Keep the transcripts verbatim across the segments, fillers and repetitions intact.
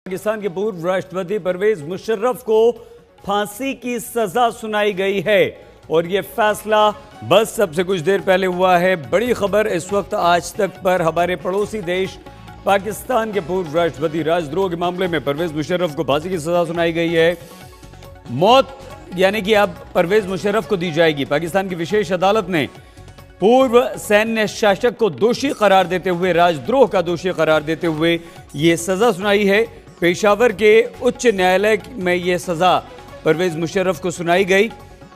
पाकिस्तान के पूर्व राष्ट्रपति परवेज मुशर्रफ को फांसी की सजा सुनाई गई है और यह फैसला बस सबसे कुछ देर पहले हुआ है। बड़ी खबर इस वक्त आज तक पर हमारे पड़ोसी देश पाकिस्तान के पूर्व राष्ट्रपति राजद्रोह के मामले में परवेज मुशर्रफ को फांसी की सजा सुनाई गई है। मौत यानी कि अब परवेज मुशर्रफ को दी जाएगी। पाकिस्तान की विशेष अदालत ने पूर्व सैन्य शासक को दोषी करार देते हुए राजद्रोह का दोषी करार देते हुए यह सजा सुनाई है। पेशावर के उच्च न्यायालय में यह सजा परवेज मुशर्रफ को सुनाई गई।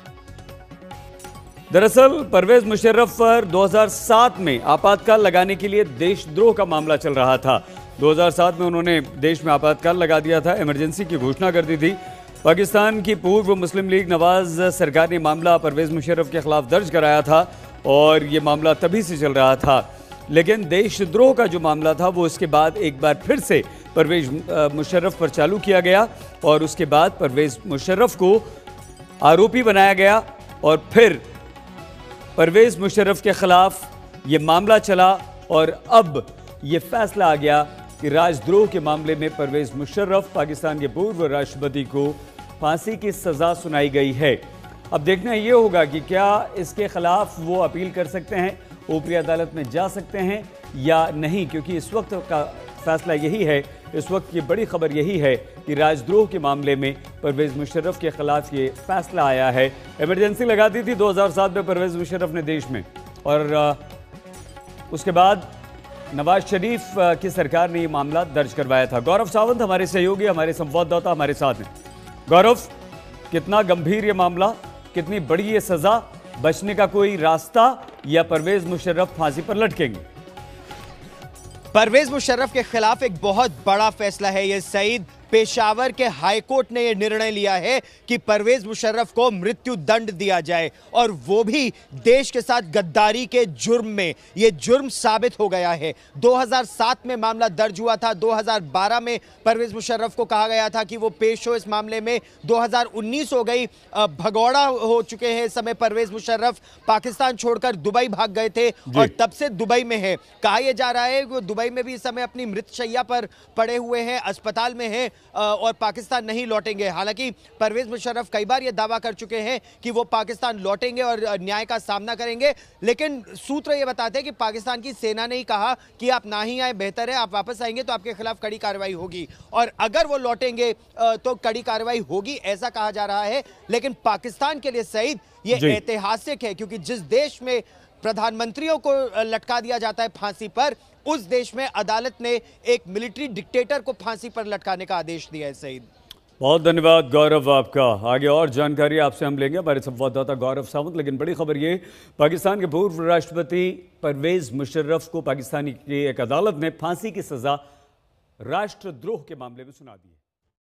दरअसल परवेज मुशर्रफ पर दो हज़ार सात में आपातकाल लगाने के लिए देशद्रोह का मामला चल रहा था। दो हज़ार सात में उन्होंने देश में आपातकाल लगा दिया था, इमरजेंसी की घोषणा कर दी थी। पाकिस्तान की पूर्व मुस्लिम लीग नवाज सरकार ने मामला परवेज मुशर्रफ के खिलाफ दर्ज कराया था और ये मामला तभी से चल रहा था, लेकिन देशद्रोह का जो मामला था वो इसके बाद एक बार फिर से परवेज मुशर्रफ पर चालू किया गया और उसके बाद परवेज मुशर्रफ को आरोपी बनाया गया और फिर परवेज मुशर्रफ के खिलाफ ये मामला चला और अब ये फैसला आ गया कि राजद्रोह के मामले में परवेज मुशर्रफ पाकिस्तान के पूर्व राष्ट्रपति को फांसी की सजा सुनाई गई है। अब देखना ये होगा कि क्या इसके खिलाफ वो अपील कर सकते हैं, ऊपरी अदालत में जा सकते हैं या नहीं, क्योंकि इस वक्त का फैसला यही है, इस वक्त की बड़ी खबर यही है कि राजद्रोह के मामले में परवेज मुशर्रफ के खिलाफ ये फैसला आया है। इमरजेंसी लगा दी थी दो हज़ार सात में परवेज मुशर्रफ ने देश में और उसके बाद नवाज शरीफ की सरकार ने ये मामला दर्ज करवाया था। गौरव सावंत हमारे सहयोगी, हमारे संवाददाता हमारे साथ हैं। गौरव, कितना गंभीर ये मामला, कितनी बड़ी ये सजा, बचने का कोई रास्ता या परवेज मुशर्रफ फांसी पर लटकेंगे? परवेज मुशर्रफ के खिलाफ एक बहुत बड़ा फैसला है ये सईद। पेशावर के हाईकोर्ट ने यह निर्णय लिया है कि परवेज मुशर्रफ को मृत्यु दंड दिया जाए और वो भी देश के साथ गद्दारी के जुर्म में। यह जुर्म साबित हो गया है। दो हज़ार सात में मामला दर्ज हुआ था, दो हज़ार बारह में परवेज मुशर्रफ को कहा गया था कि वो पेश हो इस मामले में। दो हज़ार उन्नीस हो गई, भगौड़ा हो चुके हैं इस समय परवेज मुशर्रफ। पाकिस्तान छोड़कर दुबई भाग गए थे और तब से दुबई में है। कहा यह जा रहा है कि वो दुबई में भी इस समय अपनी मृतशैया पर पड़े हुए हैं, अस्पताल में हैं और पाकिस्तान नहीं लौटेंगे। हालांकि परवेज मुशर्रफ कई बार यह दावा कर चुके हैं कि वो पाकिस्तान लौटेंगे और न्याय का सामना करेंगे, लेकिन सूत्र ये बताते हैं कि पाकिस्तान की सेना ने ही कहा कि आप ना ही आए, बेहतर है, आप वापस आएंगे तो आपके खिलाफ कड़ी कार्रवाई होगी और अगर वो लौटेंगे तो कड़ी कार्रवाई होगी, ऐसा कहा जा रहा है। लेकिन पाकिस्तान के लिए सईद ये ऐतिहासिक है, क्योंकि जिस देश में प्रधानमंत्रियों को लटका दिया जाता है फांसी पर, उस देश में अदालत ने एक मिलिट्री डिक्टेटर को फांसी पर लटकाने का आदेश दिया है। सईद, बहुत धन्यवाद गौरव आपका। आगे और जानकारी आपसे हम लेंगे, हमारे संवाददाता गौरव सावंत। लेकिन बड़ी खबर ये, पाकिस्तान के पूर्व राष्ट्रपति परवेज मुशर्रफ को पाकिस्तानी की एक अदालत ने फांसी की सजा राष्ट्रद्रोह के मामले में सुना दी है।